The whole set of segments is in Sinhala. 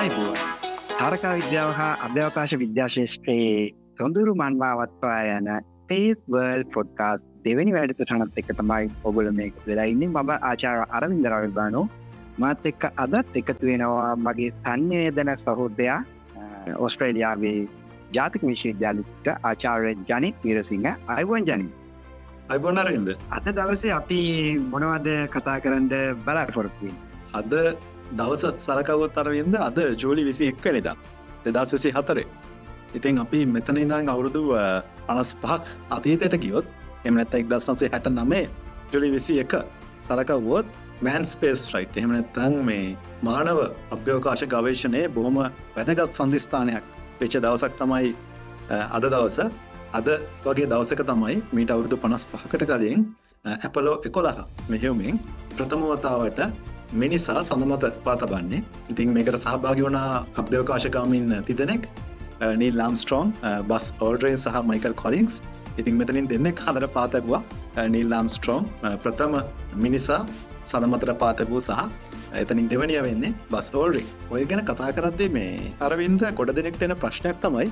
ආයුබෝවන්. තාරකා විද්‍යාව හා අභ්‍යවකාශ විද්‍යා ශාස්ත්‍රයේ සොඳුරු මන්වාවත්වා යන Space World Podcast දෙවෙනි වැඩසටහනත් එක්ක තමයි ඔයගොල්ලෝ මේක වෙලා ඉන්නේ. මම ආචාර්ය අරවින්ද රවිබානෝ. මාත් එක්ක අදත් එකතු වෙනවා මගේ සංවේදන සහෝදරයා ඕස්ට්‍රේලියාවේ ජාතික විශ්වවිද්‍යාලයක ආචාර්ය ජනිත් වීරසිංහ. ආයුබෝවන් ජනිත්. අයිබෝන් අරවින්ද. අද දවසේ අපි මොනවද කතා කරන්න බලාපොරොත්තු වෙන්නේ? අද දවස සලකවුවොත් අරවින්ද අද ජූලි 21 වෙනිදා 2024. ඉතින් අපි මෙතන ඉඳන් අවුරුදු 55ක් අතීතයට ගියොත් එහෙම නැත්නම් 1969 ජූලි 21 සලකවුවොත් Man Space Flight එහෙම නැත්නම් මේ මානව අභ්‍යවකාශ ගවේෂණයේ බොහොම වැදගත් සම්දිස්ථානයක් වෙච්ච දවසක් තමයි අද දවස. අද වගේ දවසක තමයි මීට අවුරුදු 55කට කලින් Apollo 11 මෙහෙයුමින් ප්‍රථම වතාවට මිනිසා සඳ මත පා තබන්නේ. ඉතින් මේකට සහභාගී වුණ අභ්‍යවකාශගාමීන් තිදෙනෙක් නීල් ආම්ස්ට්‍රෝං, බස් ඕල්ඩ්රින් සහ මයිකල් කොලින්ස්. ඉතින් මෙතනින් දෙන්නෙක් හදට පා තැබුවා. නීල් ආම්ස්ට්‍රෝං ප්‍රථම මිනිසා සඳ මතට පා තැබූ සහ එතනින් දෙවනිය වෙන්නේ බස් ඕල්ඩ්රින්. ඔය ගැන කතා කරද්දී මේ අරවින්ද ගොඩ දෙනෙක්ට එන ප්‍රශ්නයක් තමයි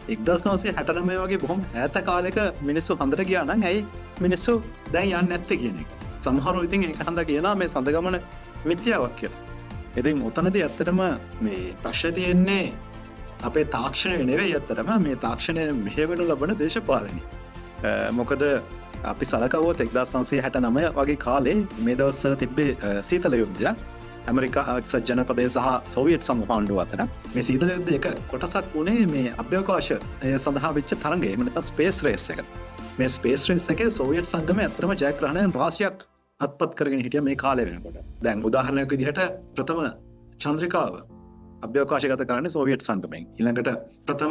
1969 වගේ බොහොම ඈත කාලෙක මිනිස්සු හඳට ගියා නම් ඇයි මිනිස්සු දැන් යන්නේ නැත්තේ කියන එක. සමහරව ඉතින් ඒක හන්ද කියනවා මේ සඳ ගමන මිත්‍යාවක් කියලා. ඉතින් ඔතනදී ඇත්තටම මේ ප්‍රශ්නේ තියෙන්නේ අපේ තාක්ෂණය නෙවෙයි ඇත්තටම මේ තාක්ෂණය මෙහෙවනු ලබන දේශපාලනය. මොකද අපි සලකවුවොත් 1969 වගේ කාලේ මේ දවස්වල තිබ්බේ සීතල යුද්ධයක්. ඇමරිකා එක්සත් ජනපදය සහ සෝවියට් සමූහ ආණ්ඩුව අතර මේ සීතල යුද්ධයේ එක කොටසක් වුණේ මේ අභ්‍යවකාශ සඳහා වෙච්ච තරඟය. එහෙම නැත්නම් ස්පේස් රේස් එක. මේ ස්පේස් රේස් එකේ සෝවියට් සංගමය ඇත්තටම ජයග්‍රහණයන් රාශියක් අත්පත් කරගෙන හිටිය මේ කාලය වෙනකොට. දැන් උදාහරණයක් විදිහට ප්‍රථම චන්ද්‍රිකාව අභ්‍යවකාශගත කරන්නේ සෝවියට් සංගමයෙන්. ඊළඟට ප්‍රථම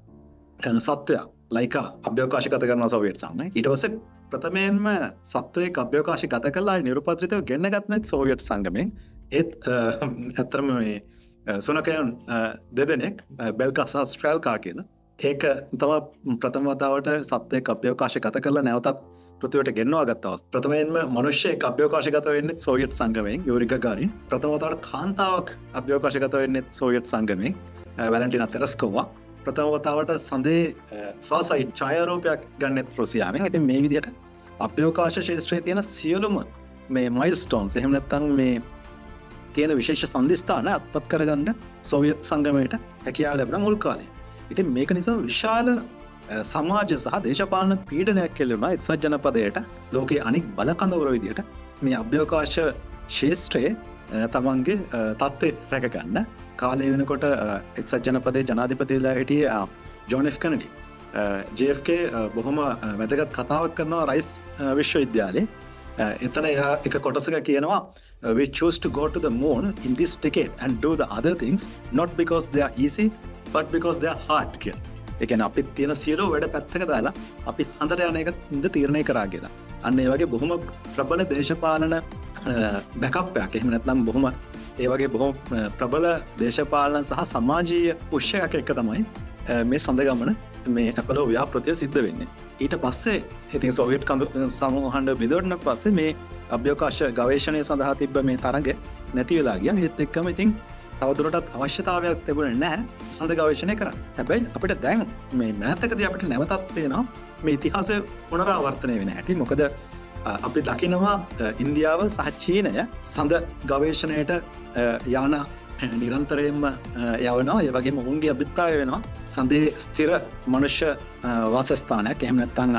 සත්වයා ලයිකා අභ්‍යවකාශගත කරනවා සෝවියට් සංගමයෙන්. ඊට පස්සේ ප්‍රථමයෙන්ම සත්වයෙක් අභ්‍යවකාශගත කළා නිරුපද්‍රිතව ගෙන්න ගත්තේ සෝවියට් සංගමයෙන්. ඒත් ඇත්තටම මේ සුනකයන් දෙදෙනෙක් බෙල්කා සහ ස්ට්‍රෙල්කා කියලා. ඒක තමයි ප්‍රථම වතාවට සත්වයෙක් අභ්‍යවකාශගත කරලා නැවතත් පෘථිවියට ගෙන්වා ගත්තා. ප්‍රථමයෙන්ම මනුෂ්‍යයෙක් අභ්‍යවකාශගත වෙන්නේ සෝවියට් සංගමයෙන් යූරි ගගාරින්. ප්‍රථම වතාවට කාන්තාවක් අභ්‍යවකාශගත වෙන්නේ සෝවියට් සංගමයෙන් වැලන්ටිනා තෙරස්කෝවා. ප්‍රථම වතාවට සඳේ ෆාසයිට් ඡායාරූපයක් ගන්නෙත් රුසියාවෙන්. ඉතින් මේ විදිහට අභ්‍යවකාශ ක්ෂේත්‍රයේ තියෙන සියලුම මේ මයිල්ස්ටෝන්ස් එහෙම නැත්නම් මේ තියෙන විශේෂ සන්දිස්ථාන අත්පත් කරගන්න සෝවියට් සංගමයට හැකියාව ලැබුණ මුල් කාලේ. ඉතින් මේක නිසා විශාල සමාජ සහ දේශපාලන පීඩනයක් කෙල්ලුණා එක්සත් ජනපදයට ලෝකයේ අනික් බලකඳවුර විදියට මේ අභ්‍යවකාශ ක්ෂේත්‍රයේ තමන්ගේ තත්ත්වය රැකගන්න. කාලය වෙනකොට එක්සත් ජනපදයේ ජනාධිපතිලා හිටියේ ජෝන් එෆ් කෙනඩි. JFK බොහොම වැදගත් කතාවක් කරනවා රයිස් විශ්වවිද්‍යාලයේ. එතන එයා එක කොටසක කියනවා we choose to go to the moon in this decade and do the other things not because they are easy but because they are hard කියලා. ඒ කියන්නේ අපිත් තියෙන සියලු වැඩ පැත්තක දාලා අපි හඳට යන එක ඉඳ තීරණය කරා කියලා. අන්න ඒ වගේ බොහොම ප්‍රබල දේශපාලන බෑකප් එකක්. එහෙම නැත්නම් බොහොම ඒ වගේ බොහොම ප්‍රබල දේශපාලන සහ සමාජීය පුෂ්‍යයක් එක තමයි මේ සඳ ගමන මේ අපලෝ ව්‍යාපෘතිය සිද්ධ වෙන්නේ. ඊට පස්සේ ඉතින් සෝවියට් සමූහාණ්ඩ බිඳවන්න පස්සේ මේ අභ්‍යවකාශ ගවේෂණය සඳහා තිබ්බ මේ තරඟ නැති වෙලා ගියා. ඒත් එක්කම ඉතින් තවදුරටත් අවශ්‍යතාවයක් තිබුණේ නැහැ හඳ ගවේෂණය කරන්න. හැබැයි අපිට දැන් මේ මෑතකදී අපිට නැවතත් පේනවා මේ ඉතිහාසය පුනරාවර්තනය වෙන හැටි. මොකද අපි දකිනවා ඉන්දියාව සහ චීනය සඳ ගවේෂණයට යන නිරන්තරයෙන්ම යවනවා. ඒ වගේම ඔවුන්ගේ අභිප්‍රාය වෙනවා සඳේ ස්ථිර මනුෂ්‍ය වාසස්ථානයක් එහෙම නැත්නම්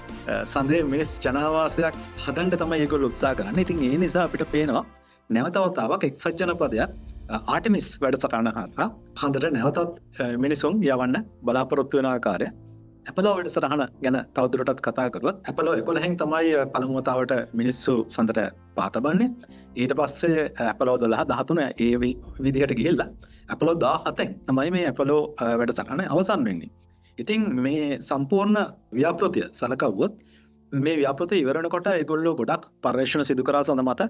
සඳේ මිනිස් ජනාවාසයක් හදන්න තමයි ඒගොල්ලෝ උත්සාහ කරන්නේ. ඉතින් ඒ නිසා අපිට පේනවා නැවත වතාවක් එක්සත් ජනපදයක් ආර්ටමිස් වැඩසටහන හරහා හඳට නැවතත් මිනිසුන් යවන්න බලාපොරොත්තු වෙන ආකාරය ඇපලෝ වැඩසටහන ගැන තවදුරටත් කතා කරුවොත් ඇපලෝ 11න් තමයි පළමු වතාවට මිනිස්සු සඳට පා තබන්නේ. ඊට පස්සේ ඇපලෝ 12 13 ඒ විදිහට ගිහිල්ලා ඇපලෝ 17න් තමයි මේ ඇපලෝ වැඩසටහන අවසන් වෙන්නේ. ඉතින් මේ සම්පූර්ණ ව්‍යාපෘතිය සලකවුවොත් මේ ව්‍යාපෘතිය ඉවර වෙනකොට ඒගොල්ලෝ ගොඩක් පර්යේෂණ සිදු කරා සඳ මත.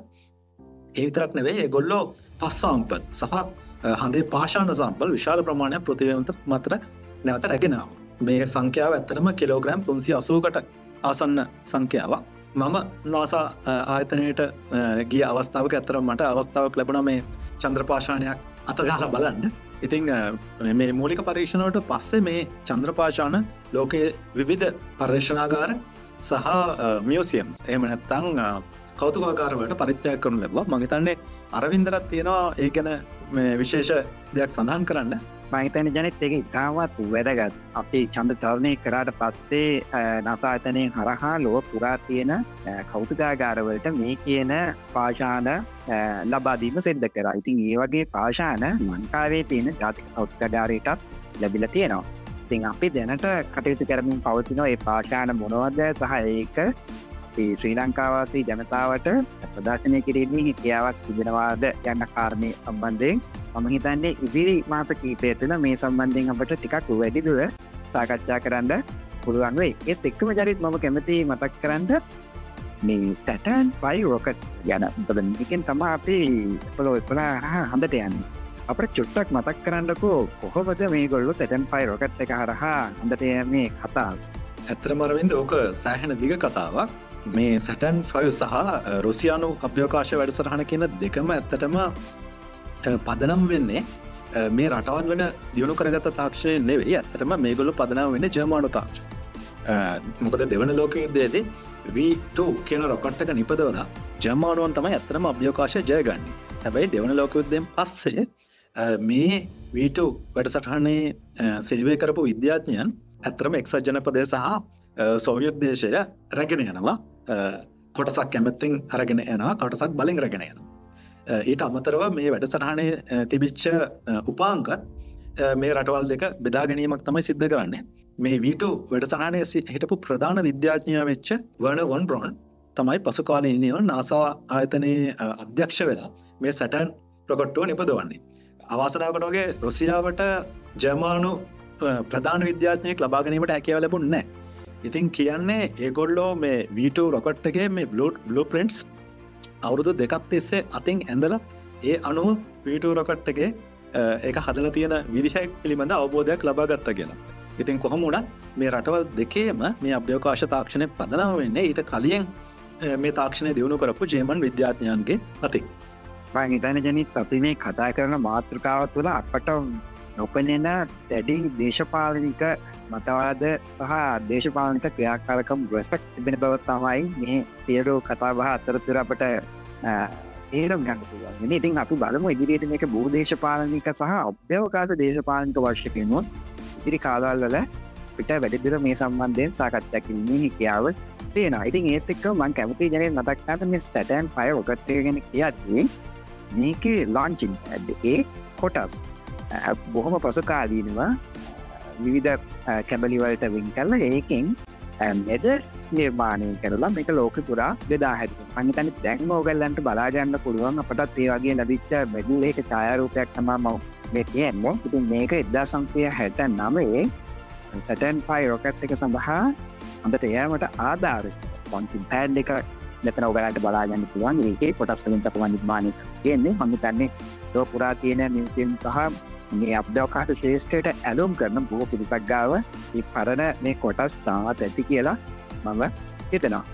ඒ විතරක් නෙවෙයි ඒගොල්ලෝ පස් සාම්පල් සහ හඳේ පාෂාණ සාම්පල් විශාල ප්‍රමාණයක් පෘථිවිය මත නැවත රැගෙන ආවා. මේ සංඛ්‍යාව ඇත්තටම කිලෝග්‍රෑම් 380කට ආසන්න සංඛ්‍යාවක්. මම නාසා ආයතනයට ගිය අවස්ථාවක ඇත්තටම මට අවස්ථාවක් ලැබුණා මේ චන්ද්‍ර පාෂාණයක් අතගාලා බලන්න. ඉතිං මේ මූලික පරීක්ෂණවට පස්සේ මේ චන්ද්‍රපාශාන ලෝකයේ විවිධ පර්යේෂණාගාර සහ මියසියම්ස් එහම නැත්තං කෞතුකාකාරවට පරිත්‍යයක් කරනු ලැබවා මහිතන්නේ අරවින්දරත් තියෙනවා ඒ ගැන විශේෂ දෙයක් සඳහන් කරන්න මහිතන ජනත් එක ඉතාවත් වැදගත් අපි චන්ද තරණය කරාට පස්සේ නතාතනය හරහා ලොව පුරා තියෙන කෞතුකාගාරවලට මේ කියන පාශාන ලබාදීම සෙද්ද කර ඉතින් ඒ වගේ පාශාන ලංකාවේ තියෙන ජාතික කෞතුකාගාරයටත් ලැබිල තියෙනවා ඉතින් අපි දැනට කටයුතු කරමින් පවතිනවා ඒ පාශාන මොනවද සහ ඒක ශ්‍රී ලංකාවාසී ජනතාවට ප්‍රදර්ශනය කිරීමේ හිතියාවක් තිබෙනවාද යන්න කාරණය සම්බන්ධයෙන් මම හිතන්නේ ඉදිරි මාස කීපය තුළ මේ සම්බන්ධයෙන් අපට ටිකක් වැඩිදුර සාකච්ඡා කරන්න පුළුවන් වෙයි. ඒත් එක්කම ජරිත් මම කැමති මතක් කරන්න මේ Saturn 5 rocket යන මොකද මේකෙන් තමයි අපි පොළොව හඳට යන්නේ. අපිට චුට්ටක් මතක් කරන්නකෝ කොහොමද මේගොල්ලෝ Saturn 5 rocket එක හරහා හඳට යන්නේ කතාව. ඇත්තටම අරවින්ද ඕක සෑහෙන දිග කතාවක්. මේ Saturn 5 සහ රුසියානු අභ්‍යවකාශ වැඩසටහන කියන දෙකම ඇත්තටම පදනම් වෙන්නේ මේ රටවල් වන දියුණු කරගත තාක්ෂණය නෙවෙයි ඇත්තටම මේගොල්ලෝ පදනම් වෙන්නේ ජර්මානු තාක්ෂණය. මොකද දෙවන ලෝක යුද්ධයේදී V2 කියන රොකට් එක නිපදවලා ජර්මානුවන් තමයි ඇත්තටම අභ්‍යවකාශය ජයගන්නේ. හැබැයි දෙවන ලෝක යුද්ධයෙන් පස්සේ මේ V2 වැඩසටහනේ සේවය කරපු විද්‍යාඥයන් ඇත්තටම එක්සත් ජනපදය සහ සෝවියට් දේශය රැගෙන යනවා. කොටසක් කැමැත්තෙන් අරගෙන යනවා කොටසක් බලෙන් රැගෙන යනවා. ඊට අමතරව මේ වැඩසටහනේ තිබිච්ච උපාංගත් මේ රටවල් දෙක බෙදා ගැනීමක් තමයි සිද්ධ කරන්නේ. මේ V2 වැඩසටහනේ හිටපු ප්‍රධාන විද්‍යාඥයා වෙච්ච වර්නර් වොන් බ්‍රෝන් තමයි පසු කාලීනව NASA ආයතනයේ අධ්‍යක්ෂ වෙලා මේ Saturn රොකට්ටුව නිපදවන්නේ. අවාසනාවකට වගේ රුසියාවට ජර්මානු ප්‍රධාන විද්‍යාඥයෙක් ලබා ගැනීමට හැකියාව ලැබුණේ නැහැ. ඉතින් කියන්නේ ඒගොල්ලෝ මේ V2 රොකට් එකේ මේ බ්ලූ ප්‍රින්ට්ස් අවුරුදු දෙකක් තිස්සේ අතින් ඇඳලා ඒ අනුව V2 රොකට් එකේ ඒක හදලා තියෙන විදිහ පිළිබඳ අවබෝධයක් ලබා ගත්තා කියලා. ඉතින් කොහොම වුණත් මේ රටවල් දෙකේම මේ අභ්‍යවකාශ තාක්ෂණය පදනම් වෙන්නේ ඊට කලින් මේ තාක්ෂණය දියුණු කරපු ජර්මන් විද්‍යාඥයන්ගේ අතින්. මම හිතන්නේ ජනිත් අපි මේ කතා කරන මාතෘකාව තුළ අපට නොපෙනෙන දැඩි දේශපාලනික මතවාද සහ දේශපාලනික ක්‍රියාකාරකම් රැසක් තිබෙන බව තමයි මේ සියලු කතා බහ අතරතුර අපට තේරුම් ගන්න පුළුවන්. ඉතින් අපි බලමු ඉදිරියට මේක භූදේශපාලනික සහ අභ්‍යවකාශ දේශපාලනික වර්ෂකෙනොත් ඉදිරි කාලවල වල පිට වැඩිදුර මේ සම්බන්ධයෙන් සාකච්ඡා කිරීමේ හැකියාව තියෙනවා. ඉතින් ඒත් එක්ක මම කැමතියි ජනේ මතක් කරන්න මේ Saturn 5 රොකට් එක ගැන කියද්දී මේකේ ලොන්චින් එකේ කොටස් බොහොම පසුකාලීනව විවිධ කැබලිවලට වින් කරලා ඒකෙන් මෙදර්ස් නිර්මාණය කරලා මේක ලෝක පුරා බෙදා හැදුවා. මම හිතන්නේ දැන් ඕගොල්ලන්ට බලා ගන්න පුළුවන් අපටත් ඒ වගේ ලැබිච්ච මෙඩල් එකේ ඡායාරූපයක් තමයි මම මේ කියන්නේ. ඉතින් මේක 1969 Saturn 5 රොකට් එක සඳහා හොඳට යෑමට ආධාරක පොන්ටින් පෑඩ් එක මෙතන ඔයාලට බලා ගන්න පුළුවන්. ඒකේ කොටස් වලින් තමයි නිර්මාණය වෙන්නේ. මම හිතන්නේ ලෝක පුරා තියෙන මියුසියම් සහ මේ අභ්‍යවකාශ ශ්‍රේෂ්ඨයට ඇලුම් කරන බොහෝ පිරිසක් ගාව මේ පරණ මේ කොටස් තාමත් ඇති කියලා මම හිතනවා.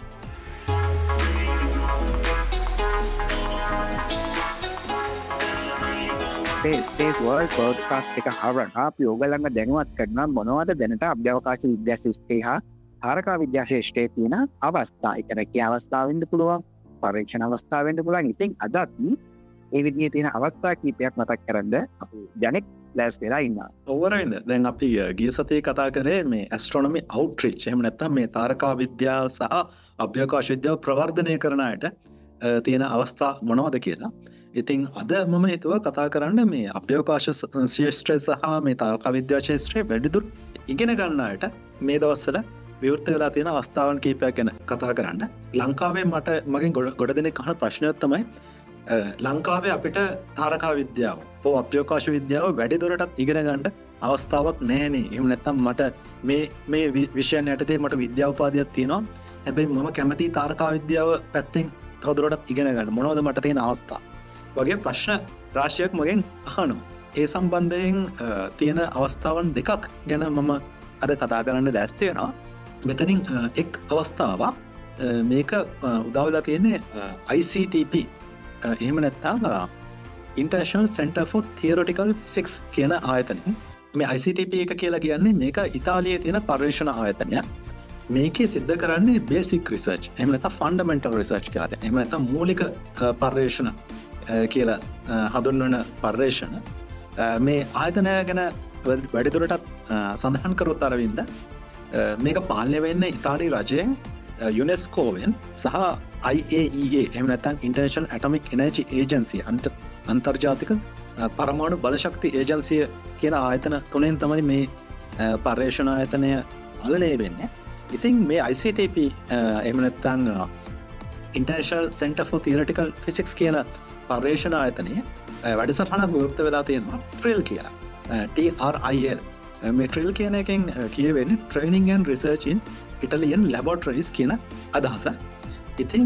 Space World Podcast එක හරහා අපි ඔයගලන්ව දැනුවත් කරනවා මොනවද දැනට අභ්‍යවකාශ විද්‍යා ශාස්ත්‍රයේ හා තාරකා විද්‍යා ශාස්ත්‍රයේ තියෙන අවස්ථා. ඒක රැකියා අවස්ථාව වෙන්න පුළුවන්, පරීක්ෂණ අවස්ථාව වෙන්න පුළුවන්. ඉතින් අදත් ඒ විදිහේ තියෙන අවස්ථා කීපයක් මතක් කරන්න අපි ජනෙක් ලෑස් වෙලා ඉන්නවා. ඔවරයින්ද දැන් අපි ගිය සතියේ කතා කරේ මේ ඇස්ට්‍රොනොමි අවුට්‍රීච් එහෙම නැත්නම් මේ තාරකා විද්‍යාව සහ අභ්‍යවකාශ විද්‍යාව ප්‍රවර්ධනය කරන අයට තියෙන අවස්ථා මොනවද කියලා. ඉතින් අද මම හිතුවා කතා කරන්න මේ අභ්‍යවකාශ ශාස්ත්‍රය සහ මේ තාරකා විද්‍යා ශාස්ත්‍රය වැඩිදුර ඉගෙන ගන්න අයට මේ දවස්වල විවෘත වෙලා තියෙන අවස්ථාවන් කීපයක් ගැන කතා කරන්න. ලංකාවේ මගෙන් ගොඩ දෙනෙක් අහන ප්‍රශ්නයක් තමයි ලංකාවේ අපිට තාරකා විද්‍යාව හෝ අභ්‍යවකාශ විද්‍යාව වැඩිදුරටත් ඉගෙන ගන්න අවස්ථාවක් නැහැනේ. එහෙම නැත්නම් මට මේ විෂයන් යටතේ මට විද්‍යා උපාධියක් තියෙනවා. හැබැයි මම කැමති තාරකා විද්‍යාව පැත්තෙන් තවදුරටත් ඉගෙන ගන්න. මොනවද මට තියෙන අවස්ථා? වගේ ප්‍රශ්න රාශියක් මගෙන් අහනවා. ඒ සම්බන්ධයෙන් තියෙන අවස්ථාවන් දෙකක් ගැන මම අද කතා කරන්න ලෑස්ති වෙනවා. මෙතනින් එක් අවස්ථාවක් මේක උදා වෙලා තියෙන්නේ ICTP එහෙම නැත්නම් International Center for Theoretical Physics කියන ආයතනය. මේ ICTP එක කියලා කියන්නේ මේක ඉතාලියේ තියෙන පර්යේෂණ ආයතනයක්. මේකේ සිද්ධ කරන්නේ බේසික් රිසර්ච්, එහෙම නැත්නම් ෆන්ඩමෙන්ටල් රිසර්ච් කියලා. එහෙම නැත්නම් මූලික පර්යේෂණ කියලා හඳුන්වන පර්යේෂණ. මේ ආයතනය ගැන වැඩිදුරටත් සඳහන් කරොත් අරවින්ද මේක පාලනය වෙන්නේ ඉතාලි රජයෙන්, යුනෙස්කෝවෙන් සහ IAEA එහෙම නැත්නම් International Atomic Energy Agency අන්තර්ජාතික පරමාණු බලශක්ති ඒජන්සිය කියන ආයතන තුනෙන් තමයි මේ පර්යේෂණ ආයතනය පාලනය වෙන්නේ. ඉතින් මේ ICTP එහෙම නැත්නම් International Center for Theoretical Physics කියන පර්යේෂණ ආයතනයේ වැඩසටහනක් විවෘත වෙලා තියෙනවා TRIL කියලා. TRIL. මේ TRIL කියන එකෙන් කියවෙන්නේ Training and Research in Italian Laboratories කියන අදහස. ඉතින්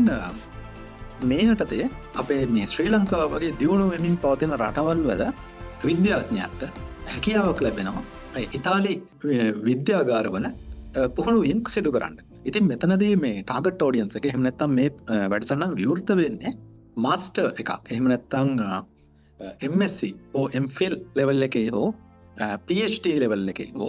මේ යටතේ අපේ මේ ශ්‍රී ලංකාව වගේ දියුණු වෙමින් පවතින රටවල් වල විද්‍යාඥයන්ට හැකියාවක් ලැබෙනවා ඉතාලි විද්‍යාගාරවල පුහුණුවීම් සිදු කරන්න. ඉතින් මෙතනදී මේ ටාගට් ඔඩියන්ස් එක එහෙම නැත්නම් මේ වැඩසටහන විවෘත වෙන්නේ මාස්ටර් එකක් එහෙම නැත්නම් MSc or MPhil level එකේ හෝ PhD level එකේ හෝ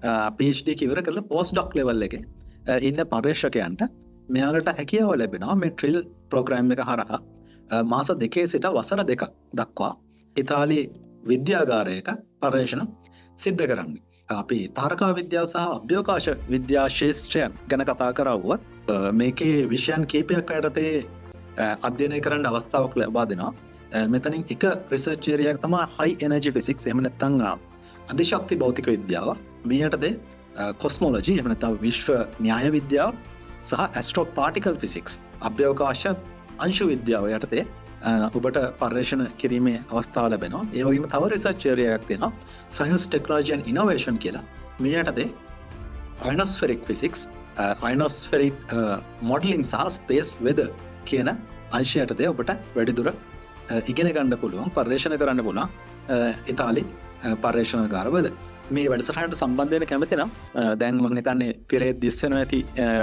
PhD කිවර කරලා postdoc level එකේ ඉන්න පර්යේෂකයන්ට මෙයාලට හැකියාව ලැබෙනවා මේ TRIL ප්‍රෝග්‍රෑම් එක හරහා මාස 2 සිට වසර 2ක් දක්වා ඉතාලි විද්‍යාගාරයක පර්යේෂණ සිද්ධ කරන්න. අපි තාරකා විද්‍යාව සහ අභ්‍යවකාශ විද්‍යා ශාස්ත්‍රයන් ගැන කතා කරවුවත් මේකේ විෂයන් කීපයක් යටතේ අධ්‍යයනය කරන්න අවස්ථාවක් ලබා දෙනවා. මෙතනින් එක රිසර්ච් ඒරියා එක තමයි high energy physics එහෙම නැත්නම් අධිශක්ති භෞතික විද්‍යාව. මේ යටතේ කොස්මොලොජි එහෙම නැත්නම් විශ්ව න්‍යාය විද්‍යාව සහ ඇස්ට්‍රෝ පාටිකල් ෆිසික්ස් අභ්‍යවකාශ අංශු විද්‍යාව යටතේ ඔබට පර්යේෂණ කිරීමේ අවස්ථාව ලැබෙනවා. ඒ වගේම තව රිසර්ච් ඒරියා එකක් තියෙනවා සයන්ස් ටෙක්නොලොජි ඇන්ඩ් ඉනෝවේෂන් කියලා. මේ යටතේ අයනොස්ෆෙරික් ෆිසික්ස්, අයනොස්ෆෙරික් මොඩලින් සහ ස්පේස් වෙදර් කියන අංශය යටතේ ඔබට වැඩිදුර ඉගෙන ගන්න පුළුවන්, පර්යේෂණ කරන්න පුළුවන් ඉතාලි පර්යේෂණාගාරවල. මේ වැඩසටහනට සම්බන්ධ වෙන කැමති නම් දැන් මම හිතන්නේ පිරේ දිස්සනවා ඇති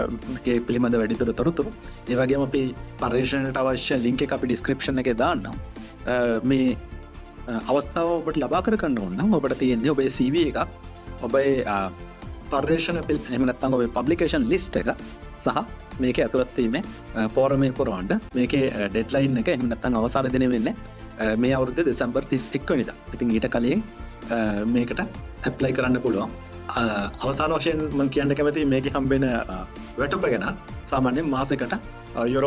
ඒ පිළිබඳ වැඩිදුර තොරතුරු. ඒ වගේම අපි පර්යේෂණයට අවශ්‍ය ලින්ක් එක අපි ඩිස්ක්‍රිප්ෂන් එකේ දාන්නම්. මේ අවස්ථාව ඔබට ලබා කර ගන්න ඕන නම් ඔබට තියෙන්නේ ඔබේ CV එකක්, ඔබේ පර්යේෂණ එහෙම නැත්නම් ඔබේ පබ්ලිකේෂන් ලිස්ට් එක සහ මේකේ ඇතුළත් වීමේ පෝරමේ පුරවන්න. මේකේ ඩෙඩ්ලයින් එක එහෙම නැත්නම් අවසාන දිනේ වෙන්නේ මේ අවුරුද්දේ දෙසැම්බර් 31 වෙනිදා. ඉතින් ඊට කලින් මේකට ඇප්ලයි කරන්න පුළුවන්. අවසාන වශයෙන් මම කියන්න කැමති මේක හම්බෙන වැටුප ගැන. සාමාන්‍යයෙන් මාසෙකට යුරෝ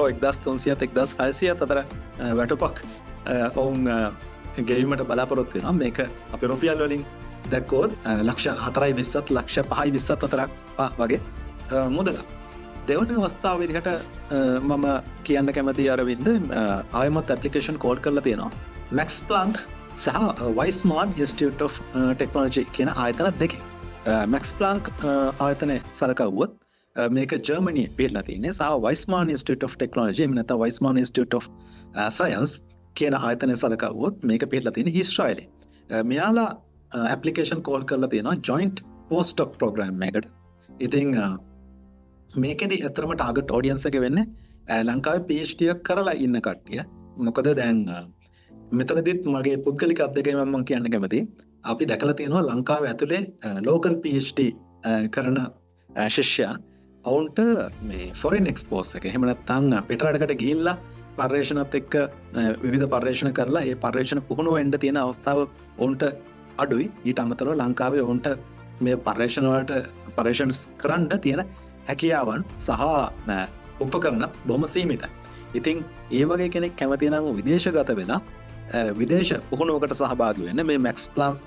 1300-1600 අතර වැටුපක් ඔවුන් ගෙවීමට බලාපොරොත්තු වෙනවා. මේක අපේ රුපියල් වලින් දැක්කොත් ලක්ෂ 4.20ත් ලක්ෂ 5.20ත් අතරක් වගේ මුදලක්. දෙවන අවස්ථාව විදිහට මම කියන්න කැමති අරවින්ද ආයමත් ඇප්ලිකේෂන් කෝඩ් කරලා තියෙනවා Max Planck සහ Weizmann Institute of Technology කියන ආයතන දෙකේ. Max Planck ආයතනය සලකවුවොත් මේක ජර්මනියේ පිහිටලා තියෙන්නේ සහ Weizmann Institute of Technology එහෙම නැත්නම් Weizmann Institute of Science කියන ආයතනය සලකවුවොත් මේක පිහිටලා තියෙන්නේ ඊශ්‍රායලයේ. මෙයාලා ඇප්ලිකේෂන් කෝල් කරලා තියෙනවා joint postdoc program එකකට. ඉතින් මේකෙදි ඇත්තටම ටාගට් ඔඩියන්ස් එක වෙන්නේ ලංකාවේ PhD එක කරලා ඉන්න කට්ටිය. මොකද දැන් මෙතනදිත් මගේ පුද්ගලික අත්දැකීම මම කියන්න කැමතියි. අපි දැකලා තියෙනවා ලංකාවේ ඇතුලේ ලෝකල් PhD කරන ශිෂ්‍යයන් ඔවුන්ට මේ ෆොරින් එක්ස්පෝස් එක එහෙම නැත්නම් පිටරටකට ගිහිල්ලා පර්යේෂණත් එක්ක විවිධ පර්යේෂණ කරලා ඒ පර්යේෂණ පුහුණුව වෙන්න තියෙන අවස්ථාව ඔවුන්ට අඩුයි. ඊට අමතරව ලංකාවේ ඔවුන්ට මේ පර්යේෂණ වලට පර්යේෂන්ස් කරන්න තියෙන හැකියාවන් සහ උපකරණ බොහොම සීමිතයි. ඉතින් ඒ වගේ කෙනෙක් කැමති නම් විදේශගත වෙලා විදේශ පුහුණුවකට සහභාගී වෙන්න මේ Max Planck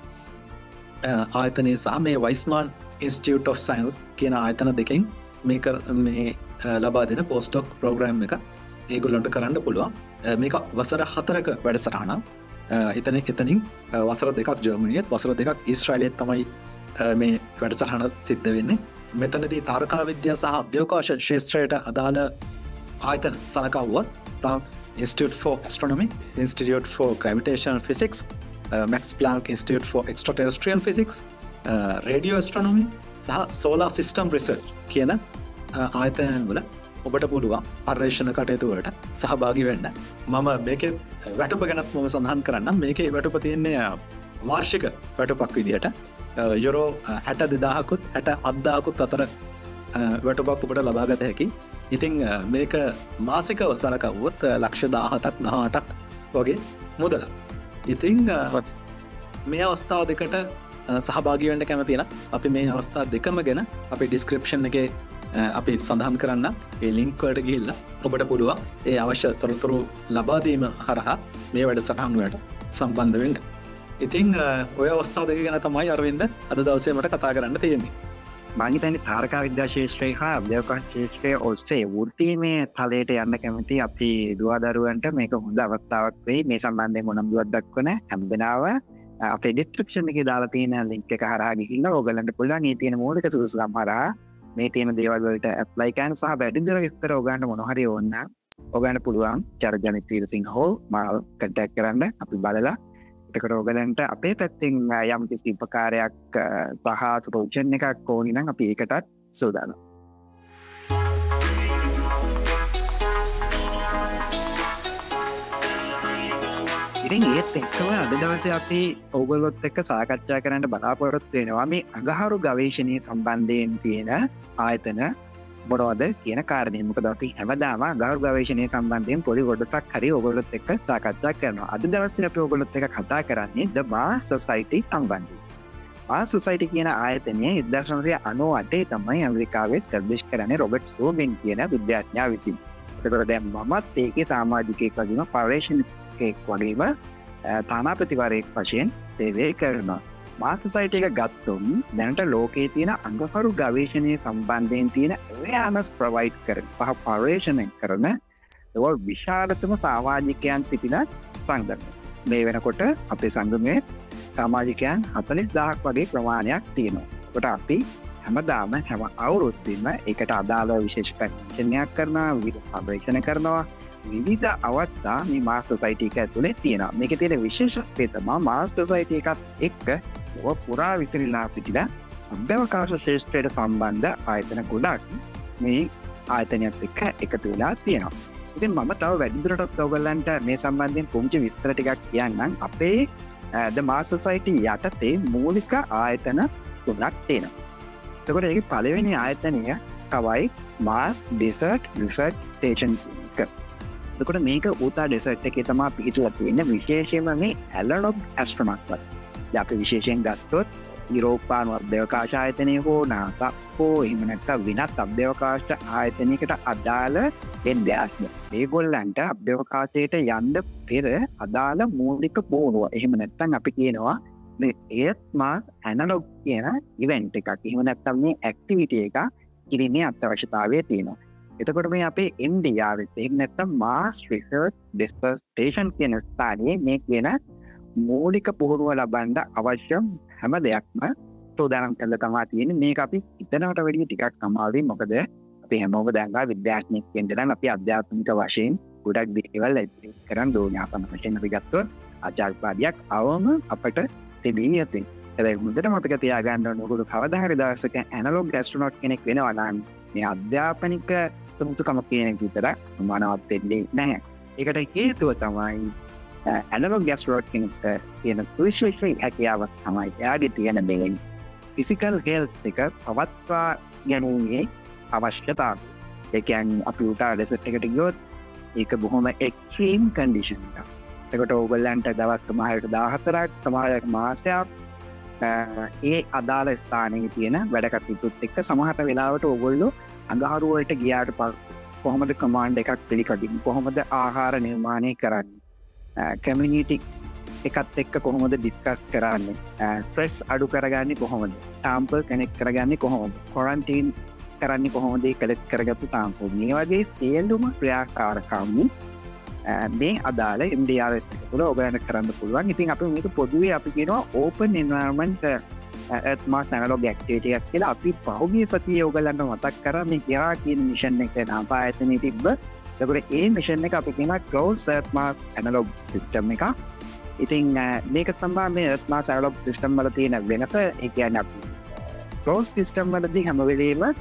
ආයතනයේ සහ මේ Weizmann Institute of Science කියන ආයතන දෙකෙන් මේ ලබා දෙන postdoc program එක ඒගොල්ලන්ට කරන්න පුළුවන්. මේක වසර 4ක වැඩසටහනක්. එතනින් වසර 2ක් ජර්මනියත් වසර 2ක් ඊශ්‍රායලයේත් තමයි මේ වැඩසටහන සිද්ධ වෙන්නේ. මෙතනදී තාරකා විද්‍යාව සහ අභ්‍යවකාශ ශාස්ත්‍රයට අදාළ ආයතන සලකවුවොත් Planck Institute for Astronomy, Institute for Gravitational Physics, Max Planck Institute for Extraterrestrial Physics, Radio Astronomy සහ Solar System Research කියන ආයතනයන් වල ඔබට පුළුවන් පර්යේෂණ කටයුතු වලට සහභාගී වෙන්න. මම මේකේ වැටුප ගැනත් මම සඳහන් කරන්නම්. මේකේ වැටුප තියෙන්නේ වාර්ෂික වැටුපක් විදිහට යුරෝ 62,000කුත් 67,000කුත් අතර වැටුපක් ඔබට ලබා ගත හැකි. ඉතින් මේක මාසිකව සලකවුවොත් ලක්ෂ 17ක් 18ක් වගේ මුදලක්. ඉතින් මේ අවස්ථාව දෙකට සහභාගී වෙන්න කැමති නම් අපි මේ අවස්ථා දෙකම ගැන අපි ඩිස්ක්‍රිප්ෂන් එකේ අපි සඳහන් කරන්න ඒ ලින්ක් වලට ගිහිල්ලා ඔබට පුළුවන් ඒ අවශ්‍ය තොරතුරු ලබා දීම හරහා මේ වැඩසටහන වලට සම්බන්ධ වෙන්න. ඉතින් ඔය අවස්ථාව දෙක ගැන තමයි අරවින්ද අද දවසේ මට කතා කරන්න තියෙන්නේ. මං හිතන්නේ තාරකා විද්‍යා ශාස්ත්‍රය හා අභ්‍යවකාශ ශාස්ත්‍රය ඔස්සේ වෘත්තීමය තලයට යන්න කැමති අපි දුවදරුවන්ට මේක හොඳ අවස්ථාවක් වෙයි. මේ සම්බන්ධයෙන් මොනම්දුවක් දක්වන හැමදෙනාව අපේ ඩිස්ක්‍රිප්ෂන් එකේ දාලා තියෙන ලින්ක් එක හරහා ගිහිල්ලා ඕගලන්ට පුළුවන් මේ තියෙන මූලික සුදුසුකම් හරහා මේ තියෙන දේවල් වලට ඇප්ලයි කරන්න සහ වැඩිදුර විස්තර ඕගලන්ට මොන හරි ඕන නම් ඕගලන්ට පුළුවන් චරජනිත වීරසිංහ හෝ මාව කන්ටැක්ට් කරන්න. අපි බලලා එතකොට ඕගලන්ට අපේ පැත්තෙන් යම් කිසි උපකාරයක් සහ සුපෝෂන් එකක් ඕනි නම් අපි ඒකටත් සූදානම්. ඉතින් ඒත් එක්කම අද දවසේ අපි ඕගොල්ලොත් එක්ක සාකච්ඡා කරන්න බලාපොරොත්තු වෙනවා මේ අඟහරු ගවේෂණය සම්බන්ධයෙන් තියෙන ආයතන මොනවද කියන කාරණේ. මොකද අපි හැමදාම අඟහරු ගවේෂණය සම්බන්ධයෙන් පොඩි කොටසක් හරි ඕගොල්ලොත් එක්ක සාකච්ඡා කරනවා. අද දවසේ අපි ඕගොල්ලොත් එක්ක කතා කරන්නේ The Mars Society සම්බන්ධයෙන්. Mars Society කියන ආයතනය 1998 තමයි ඇමරිකාවේ ස්ටැබ්ලිෂ් කරන්නේ රොබර්ට් සෝබින් කියන විද්‍යාඥයා විසින්. ඒකට දැන් මමත් ඒකේ සමාජිකයෙක් වගේම පර්යේෂණිකයෙක් වගේම තානාපතිවරයෙක් වශයෙන් සේවය කරනවා. Mars Society එක ගත්තොත් දැනට ලෝකයේ තියෙන අඟහරු ගවේෂණය සම්බන්ධයෙන් තියෙන awareness provide කරන පහ පර්යේෂණ කරන ඒවා විශාලතම සමාජිකයන් සිටින සංගමයක්. මේ වෙනකොට අපේ සංගමයේ සමාජිකයන් 40,000ක් වගේ ප්‍රමාණයක් තියෙනවා. ඒකට අපි හැමදාම හැම අවුරුද්දෙම ඒකට අදාළ විශේෂ පරීක්ෂණයක් කරනවා, විවිධ පරීක්ෂණ කරනවා. විවිධ අවස්ථා මේ Mars Society එක ඇතුලේ තියෙනවා. මේකේ තියෙන විශේෂත්වය තමයි Mars Society එකත් එක්ක පුරා විතරිලා සිටින අභ්‍යවකාශ ශාස්ත්‍රයට සම්බන්ධ ආයතන ගොඩක් මේ ආයතනයත් එක්ක එකතු වෙලා තියෙනවා. ඉතින් මම තව වැඩිදුරටත් ඔයගලන්ට මේ සම්බන්ධයෙන් පුංචි විස්තර ටිකක් කියන්නම්. අපේ The Mars Society යටතේ මූලික ආයතන 3ක් තියෙනවා. එතකොට ඒකේ පළවෙනි ආයතනය තමයි Mars Desert Research Station එක. එතකොට මේක ඌතා ඩෙසර්ට් එකේ තමයි පිහිටලා තියෙන්නේ. විශේෂයෙන්ම මේ ඇලනොබ් ඇස්ට්‍රොනොට් වල. දැන් අපි විශේෂයෙන් ගත්තොත් යුරෝපානු අභ්‍යවකාශ ආයතනය හෝ නාසා හෝ එහෙම නැත්නම් වෙනත් අභ්‍යවකාශ ආයතනයකට අදාළ විද්‍යාඥයෝ. මේගොල්ලන්ට අභ්‍යවකාශයට යන්න පෙර අදාළ මූලික පුහුණුව. එහෙම නැත්නම් අපි කියනවා මේ Earth Mars Analog කියන ඉවෙන්ට් එකක්. එහෙම නැත්නම් මේ ඇක්ටිවිටි එක ඉරිනේ අත්‍යවශ්‍යතාවය තියෙනවා. එතකොට මේ අපේ ඉන්දියාවේ එහෙම නැත්නම් Mars Research Station කියන ස්ථානයේ මේ කියන මූලික පුහුණුව ලබන්න අවශ්‍ය හැම දෙයක්ම සෝදානම් කරලා තමයි තියෙන්නේ. මේක අපි හිතනකට වැඩිය ටිකක් අමාරුයි. මොකද අපි හැමෝම දැන් විද්‍යාඥයෙක් වෙන්න අපි අධ්‍යාත්මික වශයෙන් ගොඩක් දේවල් කරන් දෝනා තමයි. අපි ගත්තොත් ආචාර්යපාදියක් අවම අපට තිබී යතින්. ඒක මුදට මතක තියාගන්න ඕන. ඔයගොල්ලෝ කවදා හරි දවසක ඇනලොග් ඇස්ට්‍රොනොට් කෙනෙක් වෙනවා නම් මේ අධ්‍යාපනික සුසුකම කියන විතර මානවත් වෙන්නේ නැහැ. ඒකට හේතුව තමයි ඇනලොග් ඇස්ට්‍රොනොට් කෙනෙක් කියන විශේෂ හැකියාවක් තමයි එයාගේ තියෙන දෙයින් ෆිසිකල් හෙල්ත් එක පවත්වා ගැනීමේ අවශ්‍යතාවය. ඒ කියන්නේ අපි උටා ඩෙසර්ට් එකට ගියොත් ඒක බොහොම එක්ස්ට්‍රීම් කන්ඩිෂන් එකක්. ඒකට ඕගොල්ලන්ට දවස් 14ක් සමහරක් මාසයක් ඒ අදාළ ස්ථානයේ තියෙන වැඩ කටයුතුත් එක්ක සමහර වෙලාවට ඕගොල්ලෝ අඟහරු වලට ගියාට කොහොමද කමාන්ඩ් එකක් පිළිකදින්නේ, කොහොමද ආහාර නිර්මාණය කරන්නේ, කමියුනිටි එකත් එක්ක කොහොමද ඩිස්කස් කරන්නේ, ස්ට්‍රෙස් අඩු කරගන්නේ කොහොමද, සැම්පල් කනෙක්ට් කරගන්නේ කොහොමද, ක්වොරන්ටයින් කරන්නේ කොහොමද, කලෙක්ට් කරගත්තු සැම්පල්. මේ වගේ සියලුම ක්‍රියාකාරකම් මේ අදාළ ඉන්දියාවේ තුළ ඔබලන්ට කරන්න පුළුවන්. ඉතින් අපි මේක පොදුවේ අපි කියනවා open environment Earth Mars Analog Activity එකක් කියලා. අපි පහුගිය සතියේ ඔයගලන්ට මතක් කරා මේ කියා කියන මිෂන් එක නාසා ආයතනයේ තිබ්බ. ඒකට ඒ මිෂන් එක අපි කියනවා Closed Earth Mars Analog System එක. ඉතින් මේක තමයි මේ Earth Mars Analog System වල තියෙන වෙනස. ඒ කියන්නේ අපි Closed System වලදී හැම වෙලේම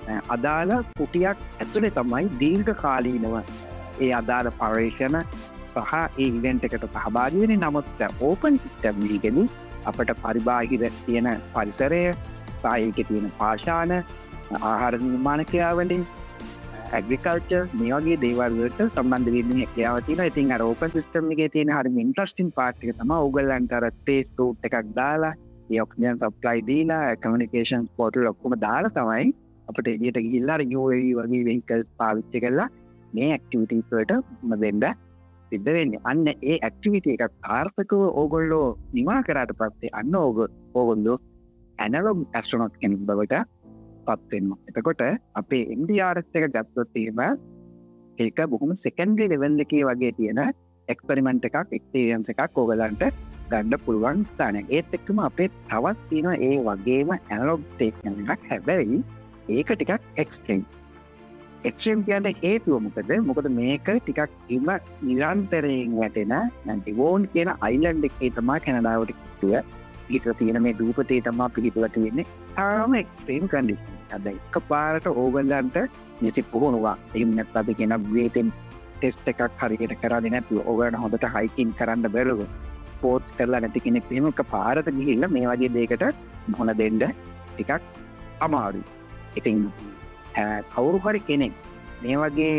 අදාළ කුටියක් ඇතුළේ තමයි දීර්ඝ කාලීනව ඒ අදාළ පර්යේෂණ සහ ඒ ඉවෙන්ට් එකට සහභාගී වෙන්නේ. නමුත් ඕපන් සිස්ටම් එකේදී අපට පරිබාහිර තියෙන පරිසරය සහ ඒකේ තියෙන පාෂාණ ආහාර නිර්මාණ ක්‍රියාවලින් ඇග්‍රිකල්චර් මේ වගේ දේවල් වලට සම්බන්ධ වෙන්න හැකියාව තියෙනවා. ඉතින් අර ඕපන් සිස්ටම් එකේ තියෙන හරිම ඉන්ටරෙස්ටිං පාර්ට් එක තමයි ඕගොල්ලන්ට අර ස්පේස් සූට් එකක් දාලා ඒ ඔක්සිජන් සප්ලයි දීලා කමියුනිකේෂන් පෝටල් ඔක්කොම දාලා තමයි අපිට එළියට ගිහිල්ලා අර UAV වගේ වෙහිකල්ස් පාවිච්චි කරලා මේ ඇක්ටිවිටීස් වලට දෙන්න සිද්ධ වෙන්නේ. අන්න ඒ ඇක්ටිවිටි එක සාර්ථකව ඕගොල්ලෝ නිමා කරාට පස්සේ අන්න ඕගොල්ලෝ ඇනලොග් ඇස්ට්‍රොනොට් කෙනෙක් බවට පත් වෙනවා. එතකොට අපේ MDRS එක ගත්තොත් එහෙම ඒක බොහොම සෙකන්ඩරි ලෙවල් එකේ වගේ තියෙන එක්ස්පෙරිමන්ට් එකක් එක්ස්පීරියන්ස් එකක් ඕගලන්ට ගන්න පුළුවන් ස්ථානයක්. ඒත් එක්කම අපේ තවත් තියෙනවා ඒ වගේම ඇනලොග් ටෙක්නික් එකක්. හැබැයි ඒක ටිකක් එක්ස්ට්‍රීම්. එක්ස්ට්‍රීම් කියන්නේ හේතුව මොකද මේක ටිකක් ඉම නිරන්තරයෙන් වැටෙන ඩිවෝන් කියන අයිලන්ඩ් එකේ තමයි කැනඩාවට කිව්ව. ඒක තියෙන මේ දූපතේ තමයි පිළිතුරට වෙන්නේ. තාම එක්ස්ට්‍රීම් කන්ඩිෂන්. අද එකපාරට ඕගලන්ට නිසි පුහුණුවක්. එහෙම නැත්නම් අපි කියන බ්‍රීතින් ටෙස්ට් එකක් හරියට කරන්නේ නැතුව ඕගලන්ට හොඳට හයිකින් කරන්න බැරුව ස්පෝර්ට්ස් කරලා නැති කෙනෙක් එහෙම එකපාරට ගිහිල්ලා මේ වගේ දෙයකට මොන දෙන්න ටිකක් අමාරුයි. ඉතින් කවුරු හරි කෙනෙක් මේ වගේ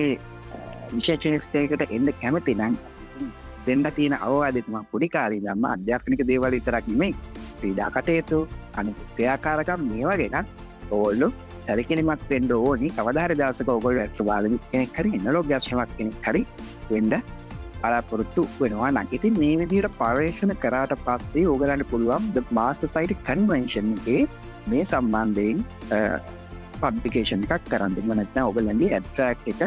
විශේෂණයකට එන්න කැමති නම් දෙන්න තියෙන අවවාදය තමයි පොඩි කාලේ ඉඳන්ම අධ්‍යාපනික දේවල් විතරක් නෙමෙයි ක්‍රීඩා කටයුතු අනිත් ක්‍රියාකාරකම් මේ වගේ එකක් ඕගොල්ලෝ සැලකිලිමත් වෙන්න ඕනි. කවදා හරි දවසක ඕගොල්ලෝ ඇස්ට්‍රෝබාලජි කෙනෙක් හරි එනලොග් ඇස්ට්‍රොනොට් කෙනෙක් හරි වෙන්න බලාපොරොත්තු වෙනවා නම්. ඉතින් මේ විදිහට පර්යේෂණ කරාට පස්සේ ඕගලන්ට පුළුවන් ද මාස්ටර් සයිට් කන්වෙන්ෂන් එකේ මේ සම්බන්ධයෙන් පබ්ලිකේෂන් එකක් කරන්න. එහෙම නැත්නම් ඔයගොල්ලන්ගේ ඇබ්ස්ට්‍රැක්ට් එක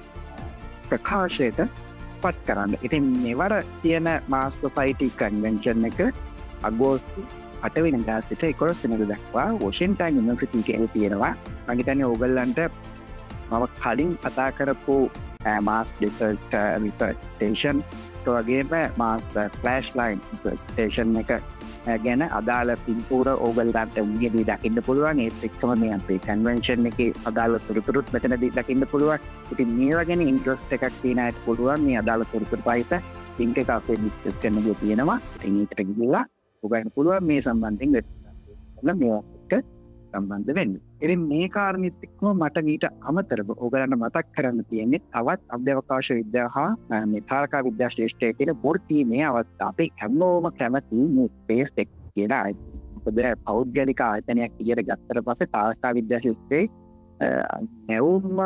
ප්‍රකාශයට පත් කරන්න. ඉතින් මෙවර තියෙන මාස්ටර් සයිට් කන්වෙන්ෂන් එක අගෝස්තු 8 වෙනිදා සිට 11 වෙනිදා දක්වා වොෂින්ටන් යුනිවර්සිටි එකේ තියෙනවා. මම හිතන්නේ ඔයගොල්ලන්ට මම කලින් කතා කරපු මාස් රිසර්ච් ස්ටේෂන් වගේම මාස් ෆ්ලෑෂ් ලයින් ස්ටේෂන් එක ගැන අදාළ පින්තූර ඕගොල්ලන්ට උන්ගෙදී දකින්න පුළුවන්. ඒත් එක්කම මේ අපේ කන්වෙන්ෂන් එකේ අදාළ තොරතුරුත් මෙතනදී දකින්න පුළුවන්. ඉතින් මේවා ගැන ඉන්ට්‍රස්ට් එකක් තියෙන අයට පුළුවන් මේ අදාළ තොරතුරු පහිත ලින්ක් එක අපේ ඩිස්ක්‍රිප්ෂන් එකේ තියෙනවා. ඉතින් ඒකට ගිහලා ඔයගොල්ලන්ට පුළුවන් මේ සම්බන්ධයෙන් මේවා එක්ක සම්බන්ධ වෙන්න. ඉතින් මේ කාරණෙත් එක්කම මට ඊට අමතරව ඔයගොල්ලන්ට මතක් කරන්න තියෙන්නේ තවත් අභ්‍යවකාශ විද්‍යාව හා මේ තාරකා විද්‍යා ශ්‍රේෂ්ඨයේ තියෙන බොර්තිමේ අවස්ථාව. අපි හැමෝම කැමති මේ ස්පේස් එක්ස් කියන ආයතනය. මොකද පෞද්ගලික ආයතනයක් විදියට ගත්තට පස්සේ තාරකා විද්‍යා ශ්‍රේෂ්ඨයේ නැවුම්ම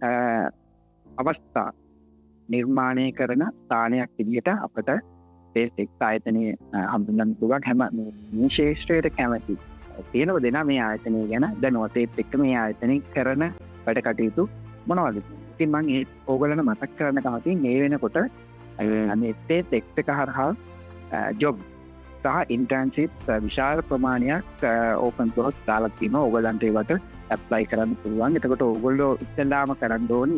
අවස්ථා නිර්මාණය කරන ස්ථානයක් විදියට අපට ස්පේස් එක්ස් ආයතනය හඳුන්වන්න පුළුවන්. හැම මේ ශ්‍රේෂ්ඨයට කැමති තියෙනව දෙනා මේ ආයතනය ගැන දැනුවත්. ඒත් එක්ක මේ ආයතනය කරන වැඩ කටයුතු මොනවද? ඉතින් මම ඒ ඕගොල්ලන්ට මතක් කරන්න කැමතියි මේ වෙනකොට මේ ස්පේස් එක්ස් එක හරහා ජොබ් සහ ඉන්ටර්න්ෂිප් විශාල ප්‍රමාණයක් ඕපන් සෝස් දාලා තියෙනවා. ඕගොල්ලන්ට ඒවට ඇප්ලයි කරන්න පුළුවන්. එතකොට ඕගොල්ලෝ ඉස්සෙල්ලාම කරන්න ඕනි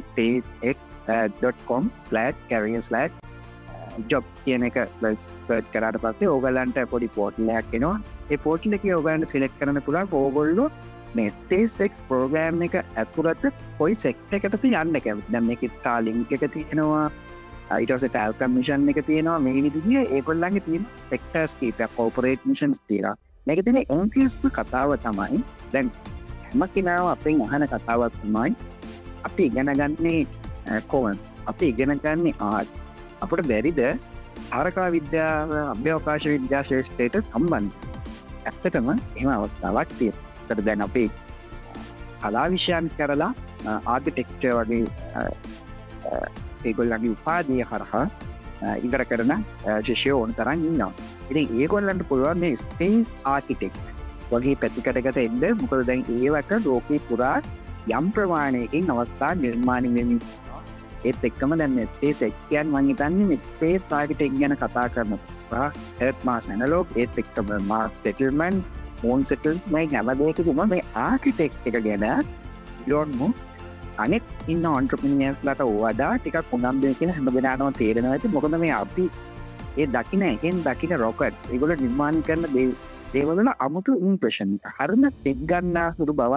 spacex.com/career/job කියන එක සර්ච් කරාට පස්සේ ඕගොල්ලන්ට පොඩි පෝර්ටල් එකක් එනවා. ඒ පෝර්ටල් එකේ ඔයගොල්ලන්ට සිලෙක්ට් කරන්න පුළුවන් ඕගොල්ලෝ මේ SpaceX ප්‍රෝග්‍රෑම් එක ඇතුළත කොයි සෙක්ටර් එකටද යන්න කැමති. දැන් මේකේ Starlink එක තියෙනවා, ඊට පස්සේ Falcon mission එක තියෙනවා. මේ විදිහේ ඒගොල්ලන්ගේ තියෙන සෙක්ටර්ස් කීපයක් කෝපරේට් මිෂන්ස් තියෙනවා. මේක තියෙන ඉන්ට්‍රස්ට් කතාව තමයි දැන් හැම කෙනාම අපෙන් අහන කතාවක් තමයි අපි ඉගෙන ගන්නේ කොහොමද? අපි ඉගෙන ගන්නේ ආර්ට්. අපිට බැරිද තාරකා විද්‍යාව අභ්‍යවකාශ විද්‍යා ශ්‍රේෂ්ඨයට සම්බන්ධ? ඇත්තටම එහෙම අවස්ථාවක් තියෙනවා. දැන් අපි කලා විෂයන් කරලා ආර්කිටෙක්චර් වගේ ඒගොල්ලන්ගේ උපාධිය හරහා ඉවර කරන ශිෂ්‍යයෝ ඕන තරම් ඉන්නවා. ඉතින් ඒගොල්ලන්ට පුළුවන් මේ ස්පේස් ආර්කිටෙක්ට් වගේ පැතිකඩකට එන්න. මොකද දැන් ඒවට ලෝකේ පුරා යම් ප්‍රමාණයකින් අවස්ථා නිර්මාණය වෙමින් ඉන්නවා. ඒත් එක්කම දැන් ස්පේස් එක්ස් කියන්නේ මම හිතන්නේ ස්පේස් ආර්කිටෙක්ට් ගැන කතා කරනවා. එර්ත් මාස් ඇනලොග් ඒත් එක්කම මාස් සෙටල්මන්ට් මූන් සෙටල්ස් මේ හැම දෙයකම මේ ආර්කිටෙක්ට් එක ගැන ඉලොන් මස්ක් අනෙක් ඉන්න ඔන්ටර්ප්‍රිනියර්ස්ලාට වඩා ටිකක් උනන්දුවෙන් කියන හැම දෙනාටම තේරෙනවා ඇති. මොකද මේ අපි ඒ දකින්න රොකට් ඒගොල්ලෝ නිර්මාණය කරන දේවල් වල අමුතු ඉම්ප්‍රෙෂන් එක හරිම දෙක් ගන්නා සුළු බව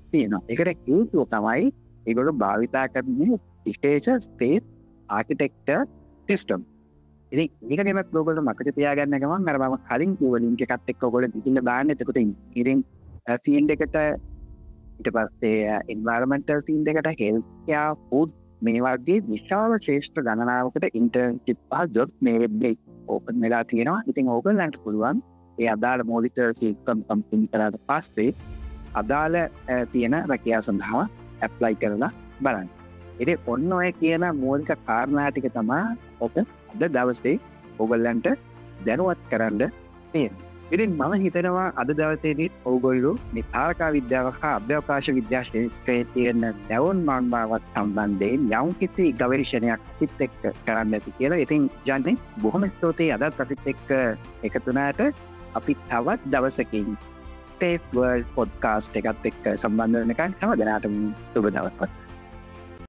තියෙනවා. ඒකට හේතුව තමයි ඒගොල්ලෝ භාවිතා කරන්නේ විශේෂ ස්පේස් ආකිටෙක්චර් සිස්ටම්. ඉතින් මේක ගැන ඔයගොල්ලෝ මතක තියාගන්න ගමන් අර මම කලින් කිව්ව ලින්ක් එකත් එක්ක ඔයගොල්ලෝ දිගින් දාන්න. එතකොට ඉතින් ෆීල්ඩ් එකට ඊට පස්සේ එන්වයරන්මන්ටල් ෆීල්ඩ් එකට හෙල්ත් කෙයාර් ෆුඩ් මේ වගේ විශාල ශ්‍රේෂ්ඨ ගණනාවකට ඉන්ටර්න්ෂිප් ජොබ් මේ වෙබ් එක ඕපන් වෙලා තියෙනවා. ඉතින් ඕගොල්ලන්ට පුළුවන් ඒ අදාළ මොනිටර් සිස්ටම් කම්පින් කරාට පස්සේ අදාළ තියෙන රැකියාව සඳහා ඇප්ලයි කරලා බලන්න. ඉතින් ඔන්න ඔය කියන මූලික කාරණා ටික තමයි ඔක අද දවසේ ඔයගොල්ලන්ට දැනුවත් කරන්න තියෙන්නේ. ඉතින් මම හිතනවා අද දවසේදී ඔයගොල්ලෝ මේ තාරකා විද්‍යාව හා අභ්‍යවකාශ විද්‍යා ක්ෂේත්‍රයේ තියෙන දැනුම් මානවත් සම්බන්ධයෙන් යම් කිසි ගවේෂණයක් පිට එක්ක කරන්න ඇති කියලා. ඉතින් ජාන්නේ බොහොම ස්තුතියි අදත් අපිත් එක්ක එකතු වුණාට. අපි තවත් දවසකින් Space World podcast එකත් එක්ක සම්බන්ධ වෙනකන් හැම දිනකටම සුබ දවසක්.